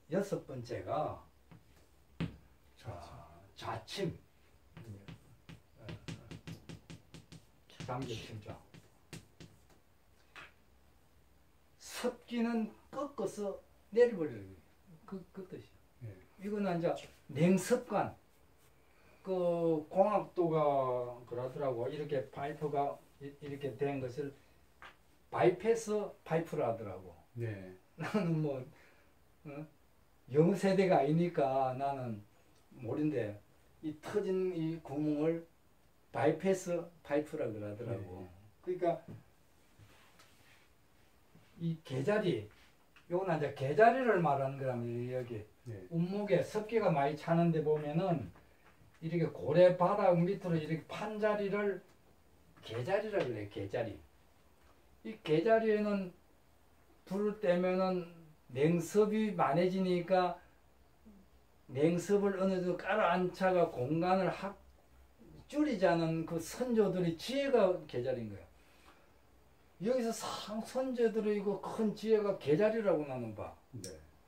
여섯 번째가 좌침. 당겨침자. 습기는 꺾어서 내려버리는 그 뜻이야. 이거는 이제 냉습관. 그 공학도가 그러더라고. 이렇게 파이프가 이렇게 된 것을 바이패스 파이프라 하더라고. 네. 나는 뭐 영어 세대가 아니니까 나는 모른데 이 터진 이 구멍을 바이패스 파이프라 그러더라고. 네. 그러니까 이 개자리, 요거는 이제 개자리를 말하는 거라면 여기 네. 운목에 습기가 많이 차는데 보면은 이렇게 고래 바닥 밑으로 이렇게 판 자리를 개자리라 그래. 개자리. 이 개자리에는 불을 떼면은 냉습이 많아지니까 냉습을 어느 정도 깔아앉혀가 공간을 줄이자는 그 선조들의 지혜가 개자리인 거야. 여기서 선조들의 이거 큰 지혜가 개자리라고 나는 봐. 네.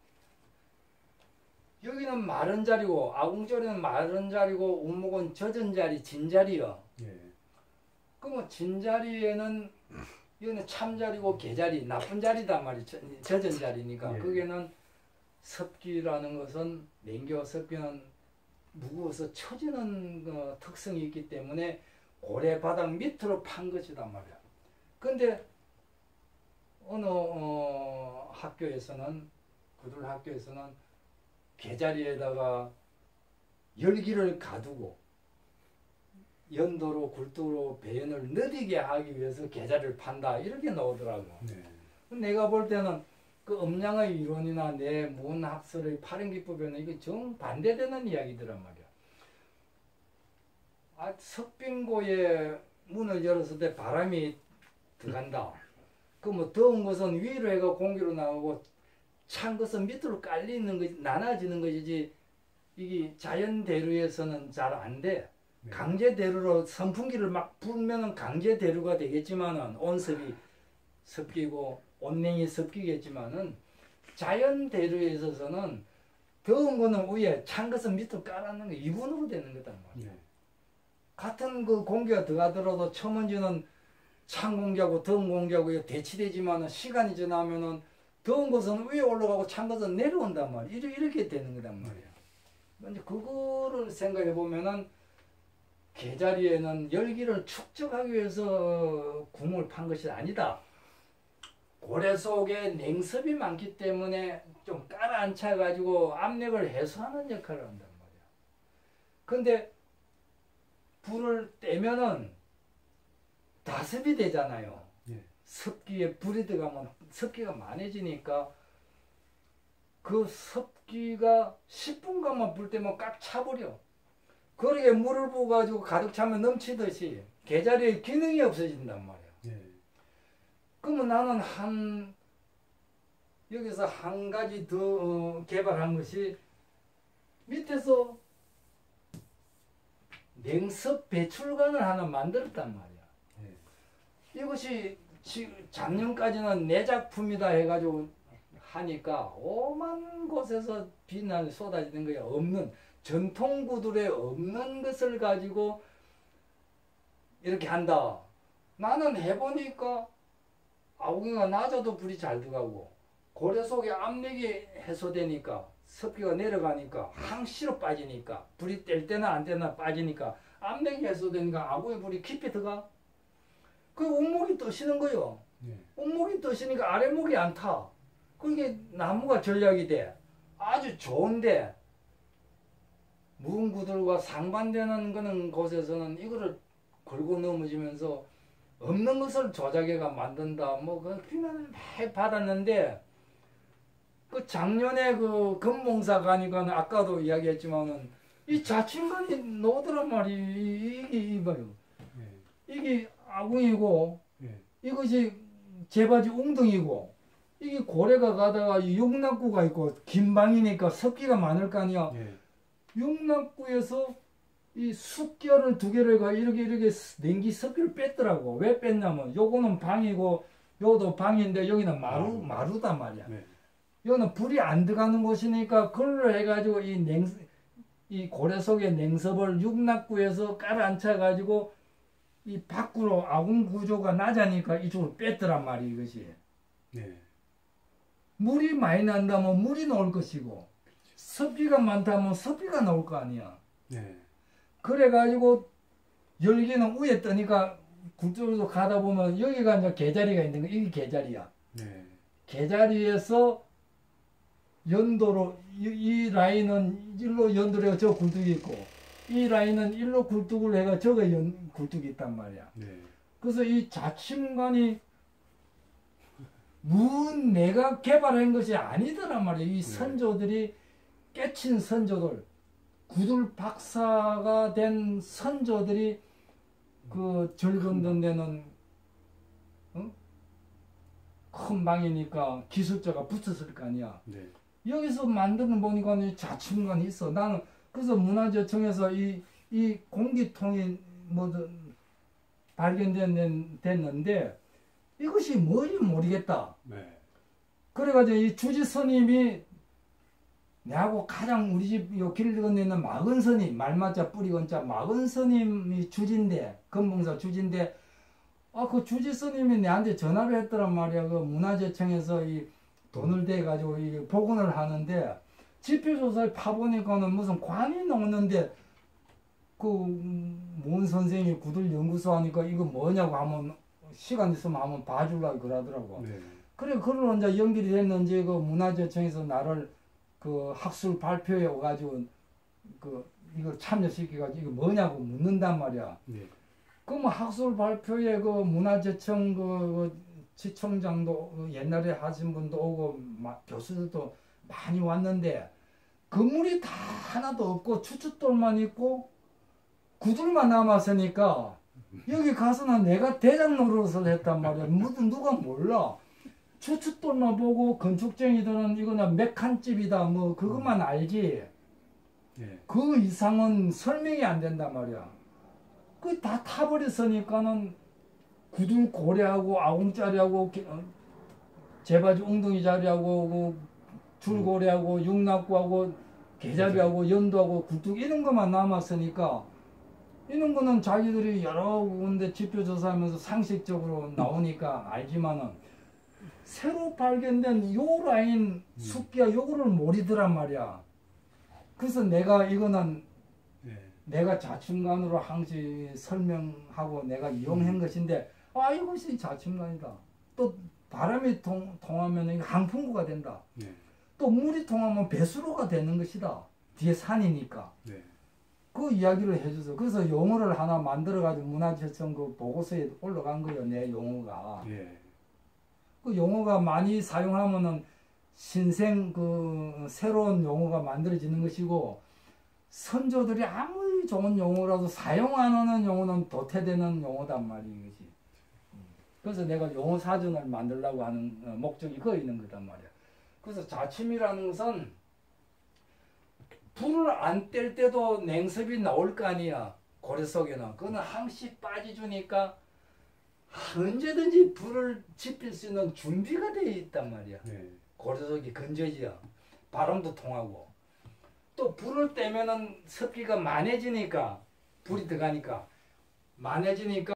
여기는 마른 자리고 아궁절에는 마른 자리고 운목은 젖은 자리, 진 자리요. 네. 그러면 진 자리에는 이거는 참 자리고 개자리, 나쁜 자리단 말이야. 젖은 자리니까. 네. 거기에는 습기라는 것은 냉기와 습기는 무거워서 처지는 특성이 있기 때문에 고래 바닥 밑으로 판 것이단 말이야. 근데 어느 학교에서는 그들 학교에서는 개자리에다가 열기를 가두고 연도로 굴도로 배연을 느리게 하기 위해서 개자리를 판다 이렇게 나오더라고. 네. 내가 볼 때는 그 음양의 이론이나 내 문학설의 파령기법에는 이게 정반대되는 이야기더란 말이야. 석빙고에 문을 열었을 때 바람이 들어간다. 그 뭐 더운 것은 위로 해가 공기로 나오고 찬 것은 밑으로 깔리는 것이 나눠지는 것이지 이게 자연 대류에서는 잘 안 돼. 네. 강제 대류로 선풍기를 막 불면은 강제 대류가 되겠지만은 온습이 습기고 온냉이 습기겠지만은 자연 대류에 있어서는 더운 거는 위에 찬 것은 밑으로 깔아놓는 게 이분으로 되는 거단 말이야. 네. 같은 그 공기가 들어가더라도 처먼지는 찬 공기하고 더운 공기하고 대치되지만은 시간이 지나면은 더운 것은 위에 올라가고 찬 것은 내려온단 말이야. 이렇게 되는 거단 말이야. 근데 그거를 생각해 보면은 개자리에는 열기를 축적하기 위해서 구멍을 판 것이 아니다. 고래 속에 냉습이 많기 때문에 좀 깔아앉혀 가지고 압력을 해소하는 역할을 한단 말이야. 근데 불을 떼면은 다습이 되잖아요. 네. 습기에 불이 들어가면 습기가 많아지니까 그 습기가 10분간만 불 때면 꽉 차버려. 그러게 물을 부어가지고 가득 차면 넘치듯이 개자리에 기능이 없어진단 말이야. 네. 그러면 나는 여기서 한 가지 더 개발한 것이 밑에서 냉습 배출관을 하나 만들었단 말이야. 네. 이것이 작년까지는 내 작품이다 해가지고 하니까 오만 곳에서 비난이 쏟아지는 거야. 없는 전통 구들에 없는 것을 가지고 이렇게 한다. 나는 해보니까 아궁이가 낮아도 불이 잘 들어가고 고래 속에 압력이 해소되니까 습기가 내려가니까 항시로 빠지니까 불이 뗄 때나 안 때나 빠지니까 압력이 해소되니까 아궁이 불이 깊이 들어가. 그 운목이 떠시는 거요. 네. 운목이 떠시니까 아랫목이 안 타. 그게 나무가 전략이 돼. 아주 좋은데 무은구들과 상반되는 거는 곳에서는 이거를 걸고 넘어지면서 없는 것을 조작해가 만든다. 뭐 그 비난을 많이 받았는데 그 작년에 그 금봉사가니까 아까도 이야기했지만은 이 자친관이 나오더란 말이 이게 이봐요. 네. 이게 아궁이고 네. 이것이 제바지 웅덩이고 이게 고래가 가다가 용납구가 있고 긴 방이니까 습기가 많을 거 아니야. 네. 용납구에서 이 숫결을 두 개를 가 이렇게 냉기 습기를 뺐더라고. 왜 뺐냐면 요거는 방이고 요도 방인데 여기는 마루단 말이야. 네. 이거는 불이 안 들어가는 곳이니까 그걸로 해가지고 이 고래 속에 냉섭을 육락구에서 깔아앉혀가지고 이 밖으로 아궁 구조가 낮아니까 이쪽으로 뺐더란 말이 이것이. 네. 물이 많이 난다면 물이 나올 것이고 습기가 많다면 습기가 나올 거 아니야. 네. 그래가지고 열기는 위에 뜨니까 굴뚝으로 가다 보면 여기가 이제 개자리가 있는 거, 이게 개자리야. 네. 개자리에서 연도로 이 라인은 일로 연도로 해가 저 굴뚝이 있고 이 라인은 일로 굴뚝을 해가 저거 굴뚝이 있단 말이야. 네. 그래서 이 자침관이 내가 개발한 것이 아니더란 말이야. 이 선조들이 깨친 선조들, 구들 박사가 된 선조들이 그 절건던 데는 큰 방이니까 기술자가 붙었을 거 아니야. 네. 여기서 만드는 보니까 자침관이 있어. 나는 그래서 문화재청에서 이 공기통이 발견됐는데 이것이 뭔지 모르겠다. 네. 그래가지고 이 주지 스님이 내하고 가장 우리 집 요 길 건너는 마근 스님, 말맞자 뿌리 건자 마근 스님이 주지인데, 금봉사 주지인데, 그 주지 스님이 내한테 전화를 했더란 말이야. 그 문화재청에서 이 돈을 대 가지고 이 복원을 하는데 지표조사에 파보니까는 무슨 관이 나오는데 그 문 선생이 구들 연구소 하니까 이거 뭐냐고 하면 시간 있으면 한번 봐주려고 그러더라고. 네. 그래 그걸로 이제 연결이 됐는지 그 문화재청에서 나를 그 학술 발표에 와가지고 그 이걸 참여시켜가지고 이거 뭐냐고 묻는단 말이야. 네. 그럼 학술 발표에 그 문화재청 그 지청장도 옛날에 하신 분도 오고 교수들도 많이 왔는데 건물이 다 하나도 없고 추춧돌만 있고 구들만 남았으니까 여기 가서는 내가 대장 노릇을 했단 말이야. 누가 몰라. 추춧돌만 보고 건축쟁이들은 이거는 메칸집이다 뭐 그것만 알지. 네. 그 이상은 설명이 안 된단 말이야. 그 다 타버렸으니까는 구들 고래하고 아웅짜리하고 제바지 웅덩이 자리하고 줄고래하고 육낙구하고 개자리하고 연도하고 굴뚝 이런 것만 남았으니까 이런 거는 자기들이 여러 군데 지표조사하면서 상식적으로 나오니까 알지만은 새로 발견된 요 라인 숲기야 요거를 모르더란 말이야. 그래서 내가 이거는 내가 자충관으로 항시 설명하고 내가 이용한 것인데 이것이 자충관이다. 또 바람이 통하면 이거 항풍구가 된다. 네. 또 물이 통하면 배수로가 되는 것이다. 뒤에 산이니까. 네. 그 이야기를 해줘서 그래서 용어를 하나 만들어가지고 문화재청 그 보고서에 올라간 거예요. 내 용어가. 네. 그 용어가 많이 사용하면은 신생 그 새로운 용어가 만들어지는 것이고 선조들이 아무리 좋은 용어라도 사용 안 하는 용어는 도태되는 용어단 말이지. 그래서 내가 용어 사전을 만들려고 하는 목적이 거기 있는 거단 말이야. 그래서 자침이라는 것은 불을 안 뗄 때도 냉섭이 나올 거 아니야. 고래 속에는. 그거는 항시 빠져주니까 언제든지 불을 지필 수 있는 준비가 되어 있단 말이야. 네. 고래 속이 건조지야. 바람도 통하고. 또 불을 떼면은 습기가 만해지니까 불이 들어가니까 만해지니까